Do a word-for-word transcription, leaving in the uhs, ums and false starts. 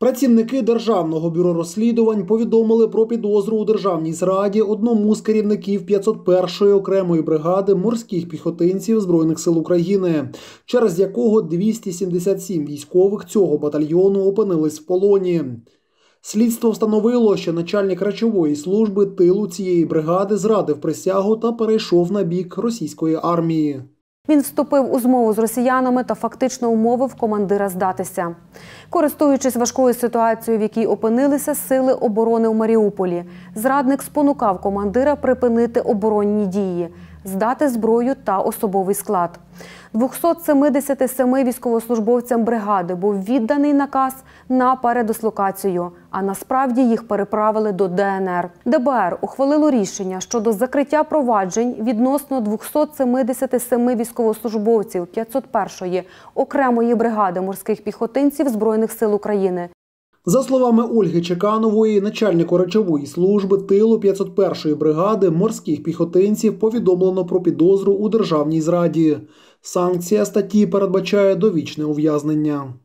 Працівники Державного бюро розслідувань повідомили про підозру у державній зраді одному з керівників п'ятсот першої окремої бригади морських піхотинців Збройних сил України, через якого двісті сімдесят сім військових цього батальйону опинились в полоні. Слідство встановило, що начальник речової служби тилу цієї бригади зрадив присягу та перейшов на бік російської армії. Він вступив у змову з росіянами та фактично умовив командира здатися. Користуючись важкою ситуацією, в якій опинилися сили оборони у Маріуполі, зрадник спонукав командира припинити оборонні дії, здати зброю та особовий склад. двохсот семидесяти семи військовослужбовцям бригади був відданий наказ на передислокацію, а насправді їх переправили до Де Ен Ер. Де Бе Ер ухвалило рішення щодо закриття проваджень відносно двохсот семидесяти семи військовослужбовців п'ятсот першої окремої бригади морських піхотинців Збройних сил України. За словами Ольги Чеканової, начальнику речової служби тилу п'ятсот першої бригади морських піхотинців повідомлено про підозру у державній зраді. Санкція статті передбачає довічне ув'язнення.